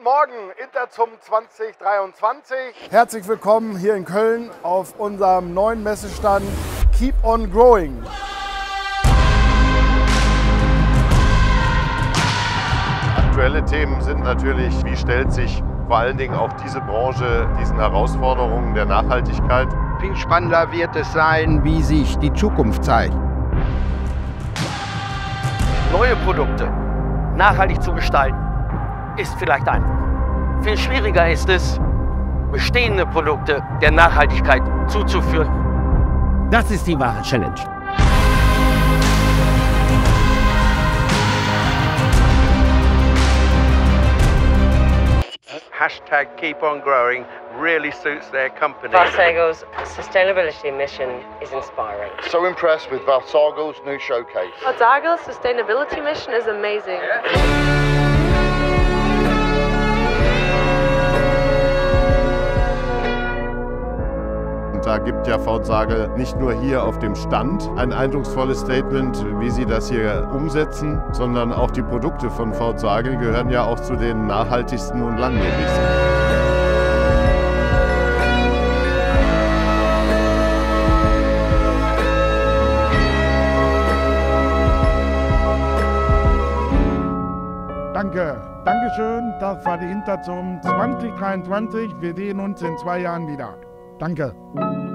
Guten Morgen, Interzum 2023. Herzlich willkommen hier in Köln auf unserem neuen Messestand Keep on Growing. Aktuelle Themen sind natürlich, wie stellt sich vor allen Dingen auch diese Branche diesen Herausforderungen der Nachhaltigkeit. Viel spannender wird es sein, wie sich die Zukunft zeigt. Neue Produkte nachhaltig zu gestalten, ist vielleicht einfach. Viel schwieriger ist es, bestehende Produkte der Nachhaltigkeit zuzuführen. Das ist die wahre Challenge. Hashtag Keep on Growing really suits their company. Valsago's sustainability mission is inspiring. So impressed with Valsago's new showcase. Valsago's sustainability mission is amazing. Und da gibt ja Valsage nicht nur hier auf dem Stand ein eindrucksvolles Statement, wie sie das hier umsetzen, sondern auch die Produkte von Valsage gehören ja auch zu den nachhaltigsten und langlebigsten. Dankeschön, das war die Interzum 2023. Wir sehen uns in 2 Jahren wieder. Danke.